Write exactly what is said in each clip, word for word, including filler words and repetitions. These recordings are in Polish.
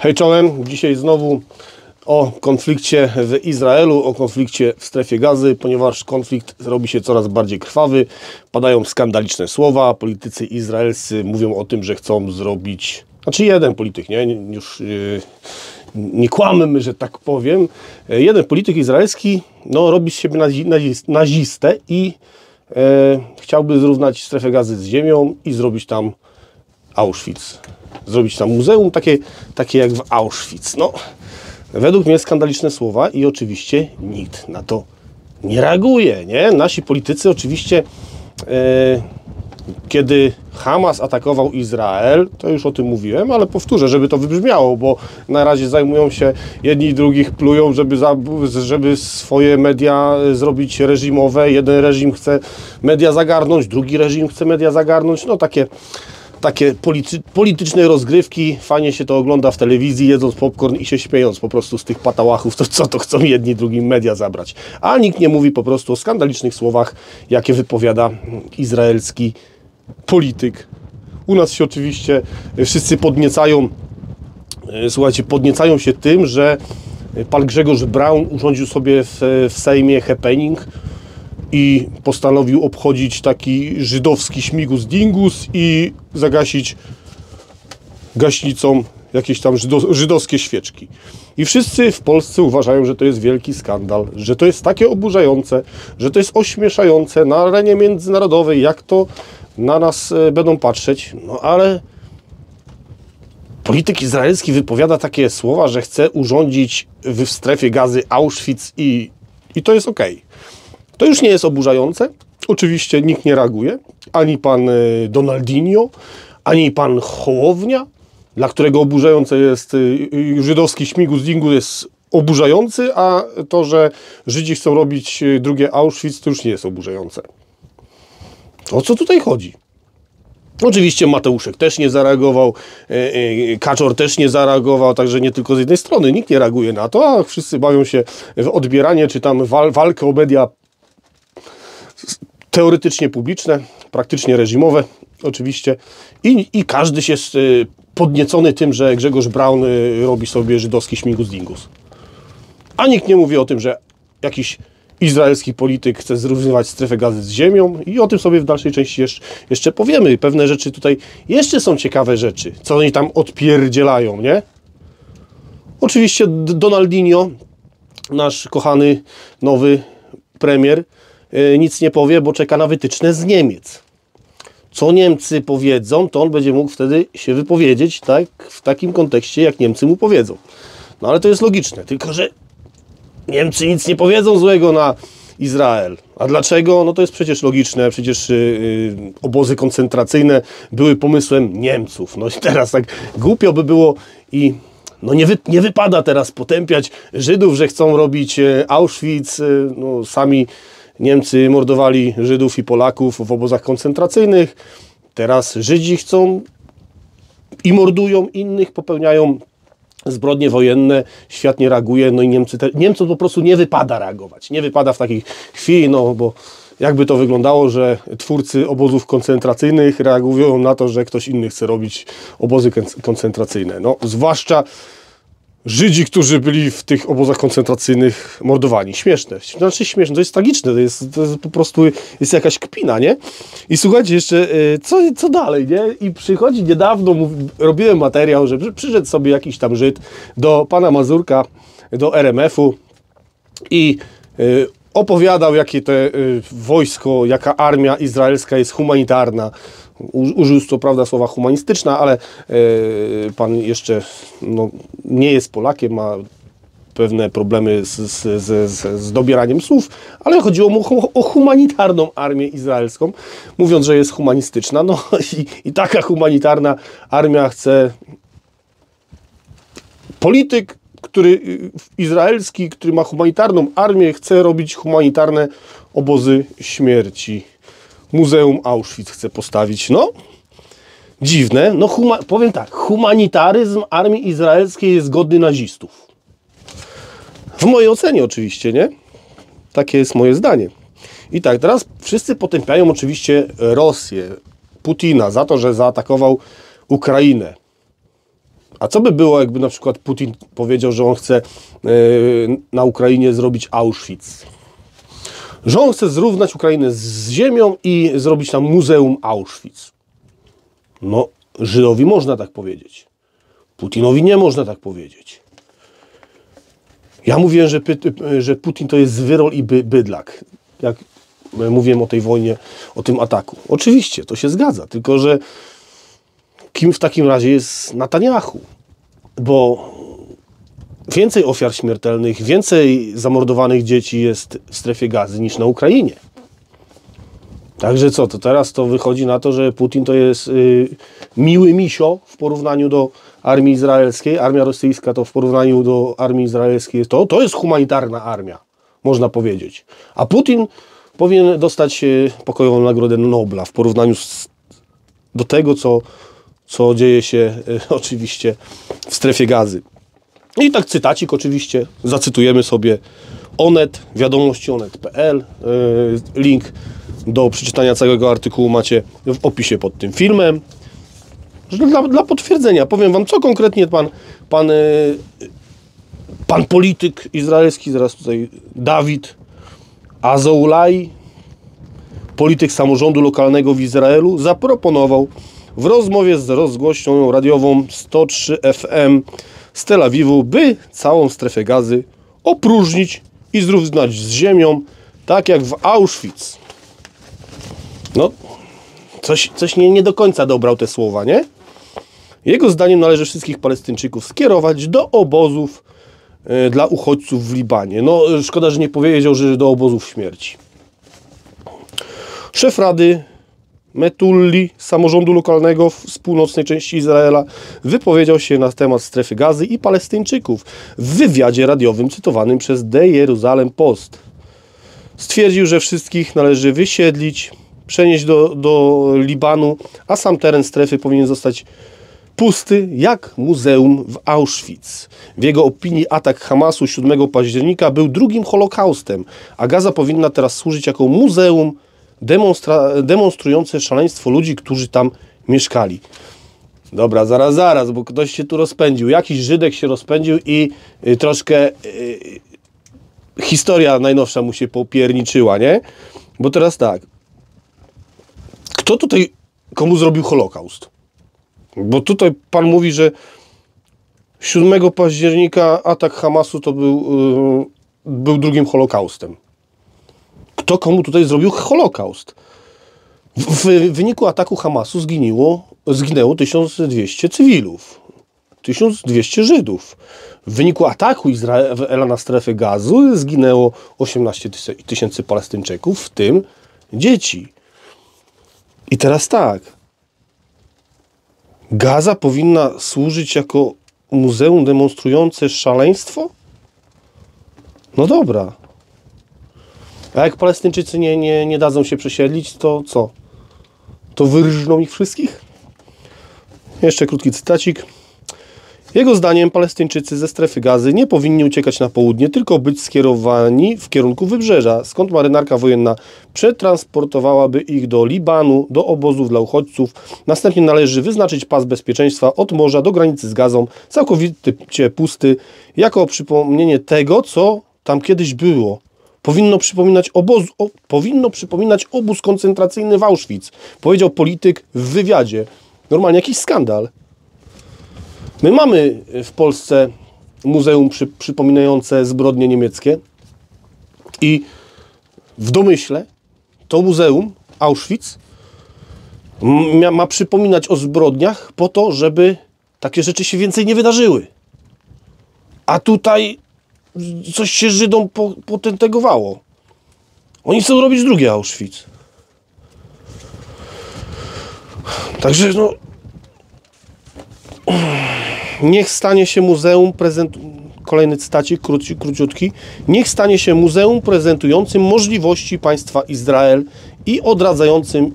Hej czołem, dzisiaj znowu o konflikcie w Izraelu, o konflikcie w strefie Gazy, ponieważ konflikt robi się coraz bardziej krwawy, padają skandaliczne słowa, politycy izraelscy mówią o tym, że chcą zrobić, znaczy jeden polityk, nie, już yy, nie kłammy, że tak powiem, jeden polityk izraelski no, robi z siebie nazi, nazist, nazistę i yy, chciałby zrównać strefę Gazy z ziemią i zrobić tam Auschwitz. Zrobić tam muzeum, takie, takie jak w Auschwitz. No, według mnie skandaliczne słowa i oczywiście nikt na to nie reaguje, nie? Nasi politycy oczywiście, e, kiedy Hamas atakował Izrael, to już o tym mówiłem, ale powtórzę, żeby to wybrzmiało, bo na razie zajmują się jedni i drugich, plują, żeby, za, żeby swoje media zrobić reżimowe. Jeden reżim chce media zagarnąć, drugi reżim chce media zagarnąć, no takie... Takie polity, polityczne rozgrywki, fajnie się to ogląda w telewizji, jedząc popcorn i się śmiejąc po prostu z tych patałachów, to co to chcą jedni drugim media zabrać. A nikt nie mówi po prostu o skandalicznych słowach, jakie wypowiada izraelski polityk. U nas się oczywiście wszyscy podniecają, słuchajcie, podniecają się tym, że pan Grzegorz Braun urządził sobie w, w Sejmie happening i postanowił obchodzić taki żydowski śmigus dingus i zagasić gaśnicą jakieś tam żydo, żydowskie świeczki. I wszyscy w Polsce uważają, że to jest wielki skandal, że to jest takie oburzające, że to jest ośmieszające na arenie międzynarodowej, jak to na nas będą patrzeć. No ale polityk izraelski wypowiada takie słowa, że chce urządzić w strefie Gazy Auschwitz i, i to jest okej. To już nie jest oburzające. Oczywiście nikt nie reaguje. Ani pan Donaldinho, ani pan Hołownia, dla którego oburzające jest żydowski śmigus dingus, jest oburzający, a to, że Żydzi chcą robić drugie Auschwitz, to już nie jest oburzające. O co tutaj chodzi? Oczywiście Mateuszek też nie zareagował, Kaczor też nie zareagował, także nie tylko z jednej strony. Nikt nie reaguje na to, a wszyscy bawią się w odbieranie, czy tam wal, walkę o media teoretycznie publiczne, praktycznie reżimowe oczywiście i, i każdy się jest podniecony tym, że Grzegorz Braun robi sobie żydowski śmigus dingus. A nikt nie mówi o tym, że jakiś izraelski polityk chce zrównywać strefę Gazy z ziemią i o tym sobie w dalszej części jeszcze, jeszcze powiemy. Pewne rzeczy tutaj jeszcze są ciekawe rzeczy, co oni tam odpierdzielają, nie? Oczywiście Donaldinho, nasz kochany nowy premier, nic nie powie, bo czeka na wytyczne z Niemiec. Co Niemcy powiedzą, to on będzie mógł wtedy się wypowiedzieć tak, w takim kontekście, jak Niemcy mu powiedzą. No ale to jest logiczne, tylko że Niemcy nic nie powiedzą złego na Izrael. A dlaczego? No to jest przecież logiczne, przecież yy, obozy koncentracyjne były pomysłem Niemców. No i teraz tak głupio by było i no nie, wy, nie wypada teraz potępiać Żydów, że chcą robić Auschwitz, yy, no sami Niemcy mordowali Żydów i Polaków w obozach koncentracyjnych. Teraz Żydzi chcą i mordują innych, popełniają zbrodnie wojenne. Świat nie reaguje. No i Niemcy te, Niemcom po prostu nie wypada reagować. Nie wypada w takiej chwili, no bo jakby to wyglądało, że twórcy obozów koncentracyjnych reagują na to, że ktoś inny chce robić obozy koncentracyjne. No, zwłaszcza Żydzi, którzy byli w tych obozach koncentracyjnych mordowani. Śmieszne. Znaczy śmieszne, to jest tragiczne, to jest, to jest po prostu jest jakaś kpina, nie? I słuchajcie jeszcze, co, co dalej, nie? I przychodzi niedawno, mów, robiłem materiał, że przyszedł sobie jakiś tam Żyd do pana Mazurka, do R M F-u i y, opowiadał, jakie to y, wojsko, jaka armia izraelska jest humanitarna. Użył co prawda słowa humanistyczna, ale e, pan jeszcze no, nie jest Polakiem, ma pewne problemy z, z, z, z dobieraniem słów, ale chodziło mu o, o humanitarną armię izraelską, mówiąc, że jest humanistyczna. No i, i taka humanitarna armia chce... Polityk, który izraelski, który ma humanitarną armię, chce robić humanitarne obozy śmierci. Muzeum Auschwitz chce postawić. No, dziwne. No, powiem tak, humanitaryzm armii izraelskiej jest godny nazistów. W mojej ocenie oczywiście, nie? Takie jest moje zdanie. I tak, teraz wszyscy potępiają oczywiście Rosję, Putina za to, że zaatakował Ukrainę. A co by było, jakby na przykład Putin powiedział, że on chce yy, na Ukrainie zrobić Auschwitz? Że on chce zrównać Ukrainę z ziemią i zrobić tam muzeum Auschwitz. No, Żydowi można tak powiedzieć. Putinowi nie można tak powiedzieć. Ja mówiłem, że, że Putin to jest zwyrol i by, bydlak. Jak mówiłem o tej wojnie, o tym ataku. Oczywiście, to się zgadza. Tylko że kim w takim razie jest Netanyahu? Bo więcej ofiar śmiertelnych, więcej zamordowanych dzieci jest w strefie Gazy niż na Ukrainie. Także co, to teraz to wychodzi na to, że Putin to jest yy, miły misio w porównaniu do armii izraelskiej. Armia rosyjska to w porównaniu do armii izraelskiej to, to jest humanitarna armia, można powiedzieć. A Putin powinien dostać yy, pokojową Nagrodę Nobla w porównaniu z, do tego, co, co dzieje się yy, oczywiście w strefie Gazy. I tak cytacik oczywiście, zacytujemy sobie Onet, wiadomości onet kropka p l, yy, link do przeczytania całego artykułu macie w opisie pod tym filmem. Dla, dla potwierdzenia powiem wam, co konkretnie pan, pan, yy, pan polityk izraelski, zaraz tutaj Dawid Azoulay, polityk samorządu lokalnego w Izraelu, zaproponował w rozmowie z rozgłośnią radiową sto trzy F M z Tel Awiwu, by całą strefę Gazy opróżnić i zrównać z ziemią, tak jak w Auschwitz. No, coś, coś nie, nie do końca dobrał te słowa, nie? Jego zdaniem należy wszystkich Palestyńczyków skierować do obozów y, dla uchodźców w Libanie. No, szkoda, że nie powiedział, że do obozów śmierci. Szef Rady Metulli z samorządu lokalnego z północnej części Izraela wypowiedział się na temat strefy Gazy i Palestyńczyków w wywiadzie radiowym cytowanym przez The Jerusalem Post. Stwierdził, że wszystkich należy wysiedlić, przenieść do, do Libanu, a sam teren strefy powinien zostać pusty jak muzeum w Auschwitz. W jego opinii atak Hamasu siódmego października był drugim Holokaustem, a Gaza powinna teraz służyć jako muzeum demonstra demonstrujące szaleństwo ludzi, którzy tam mieszkali. Dobra, zaraz, zaraz, bo ktoś się tu rozpędził. Jakiś Żydek się rozpędził i y, troszkę y, historia najnowsza mu się popierniczyła, nie? Bo teraz tak. Kto tutaj komu zrobił Holokaust? Bo tutaj pan mówi, że siódmego października atak Hamasu to był, yy, był drugim Holokaustem. Kto komu tutaj zrobił Holokaust? W, w wyniku ataku Hamasu zginęło, zginęło tysiąc dwieście cywilów. tysiąc dwieście Żydów. W wyniku ataku Izraela na strefę Gazy zginęło osiemnaście tysięcy Palestyńczyków, w tym dzieci. I teraz tak. Gaza powinna służyć jako muzeum demonstrujące szaleństwo? No dobra. A jak Palestyńczycy nie, nie, nie dadzą się przesiedlić, to co? To wyrżną ich wszystkich? Jeszcze krótki cytacik. Jego zdaniem Palestyńczycy ze strefy Gazy nie powinni uciekać na południe, tylko być skierowani w kierunku wybrzeża, skąd marynarka wojenna przetransportowałaby ich do Libanu, do obozów dla uchodźców. Następnie należy wyznaczyć pas bezpieczeństwa od morza do granicy z Gazą, całkowicie pusty, jako przypomnienie tego, co tam kiedyś było. Powinno przypominać, oboz, o, powinno przypominać obóz koncentracyjny w Auschwitz, powiedział polityk w wywiadzie. Normalnie jakiś skandal. My mamy w Polsce muzeum przy, przypominające zbrodnie niemieckie i w domyśle to muzeum Auschwitz ma, ma przypominać o zbrodniach po to, żeby takie rzeczy się więcej nie wydarzyły. A tutaj coś się Żydom po, potęgowało. Oni chcą robić drugie Auschwitz. Także no... Niech stanie się muzeum prezent... Kolejny cytacik, króci, króciutki. Niech stanie się muzeum prezentującym możliwości państwa Izrael i odradzającym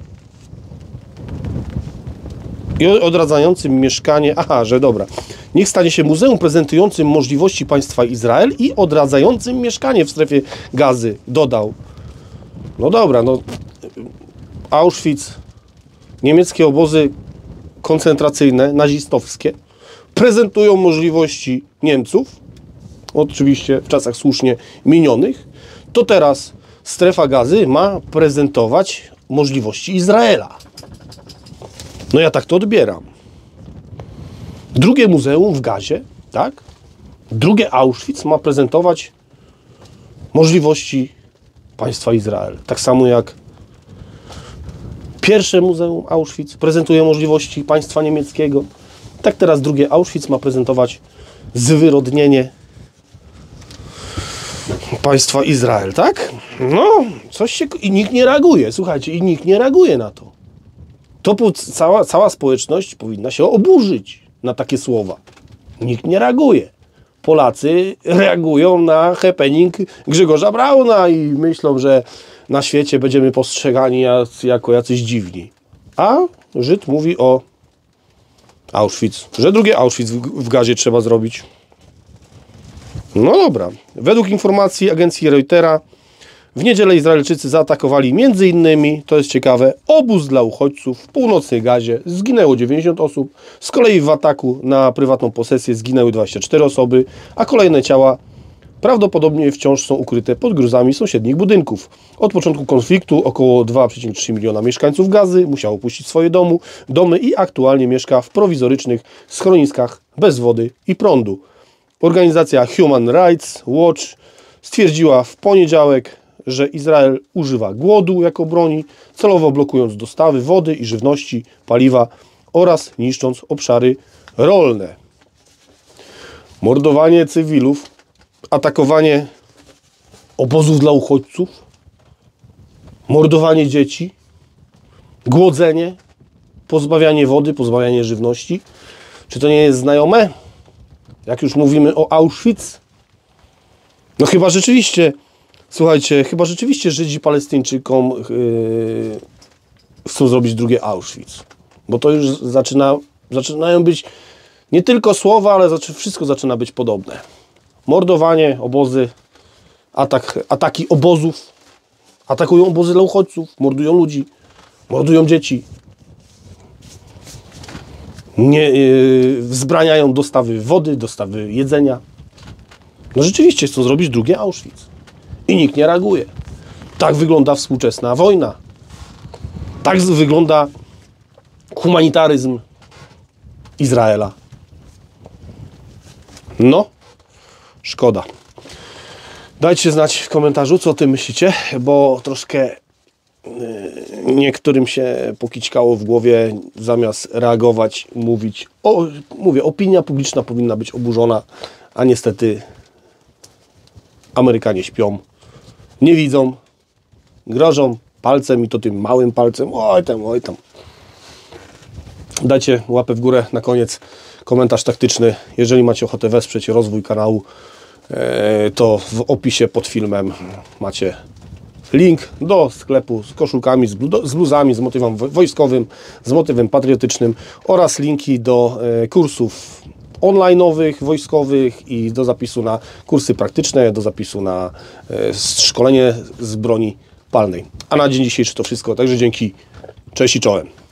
i odradzającym mieszkanie... Aha, że dobra. Niech stanie się muzeum prezentującym możliwości państwa Izrael i odradzającym mieszkanie w strefie Gazy. Dodał. No dobra, no... Auschwitz, niemieckie obozy koncentracyjne, nazistowskie, prezentują możliwości Niemców, oczywiście w czasach słusznie minionych, to teraz strefa gazy ma prezentować możliwości Izraela. No ja tak to odbieram. Drugie muzeum w Gazie, tak? Drugie Auschwitz ma prezentować możliwości państwa Izrael. Tak samo jak pierwsze muzeum Auschwitz prezentuje możliwości państwa niemieckiego. Tak teraz drugie Auschwitz ma prezentować zwyrodnienie państwa Izrael, tak? No, coś się... I nikt nie reaguje, słuchajcie, i nikt nie reaguje na to. To cała, cała społeczność powinna się oburzyć na takie słowa. Nikt nie reaguje. Polacy reagują na happening Grzegorza Brauna i myślą, że na świecie będziemy postrzegani jako jacyś dziwni. A Żyd mówi o Auschwitz, że drugie Auschwitz w Gazie trzeba zrobić. No dobra. Według informacji agencji Reutera w niedzielę Izraelczycy zaatakowali między innymi, to jest ciekawe, obóz dla uchodźców w północnej Gazie. Zginęło dziewięćdziesiąt osób. Z kolei w ataku na prywatną posesję zginęły dwadzieścia cztery osoby, a kolejne ciała prawdopodobnie wciąż są ukryte pod gruzami sąsiednich budynków. Od początku konfliktu około dwa przecinek trzy miliona mieszkańców Gazy musiało opuścić swoje domu, domy i aktualnie mieszka w prowizorycznych schroniskach bez wody i prądu. Organizacja Human Rights Watch stwierdziła w poniedziałek, że Izrael używa głodu jako broni, celowo blokując dostawy wody i żywności, paliwa oraz niszcząc obszary rolne. Mordowanie cywilów, atakowanie obozów dla uchodźców, mordowanie dzieci, głodzenie, pozbawianie wody, pozbawianie żywności. Czy to nie jest znajome? Jak już mówimy o Auschwitz? No chyba rzeczywiście, słuchajcie, chyba rzeczywiście Żydzi Palestyńczykom yy, chcą zrobić drugie Auschwitz. Bo to już zaczyna, zaczynają być nie tylko słowa, ale wszystko zaczyna być podobne. Mordowanie, obozy, atak, ataki obozów, atakują obozy dla uchodźców, mordują ludzi, mordują dzieci. Nie, yy, wzbraniają dostawy wody, dostawy jedzenia. No rzeczywiście chcą zrobić drugie Auschwitz. I nikt nie reaguje. Tak wygląda współczesna wojna. Tak wygląda humanitaryzm Izraela. No, szkoda. Dajcie znać w komentarzu, co o tym myślicie, bo troszkę niektórym się pokićkało w głowie, zamiast reagować, mówić. O, mówię, opinia publiczna powinna być oburzona, a niestety Amerykanie śpią, nie widzą, grożą palcem i to tym małym palcem. Oj tam, oj tam. Dajcie łapę w górę, na koniec komentarz taktyczny. Jeżeli macie ochotę wesprzeć rozwój kanału, to w opisie pod filmem macie link do sklepu z koszulkami, z bluzami, z motywem wojskowym, z motywem patriotycznym oraz linki do kursów online'owych, wojskowych i do zapisu na kursy praktyczne, do zapisu na szkolenie z broni palnej. A na dzień dzisiejszy to wszystko, także dzięki, cześć i czołem.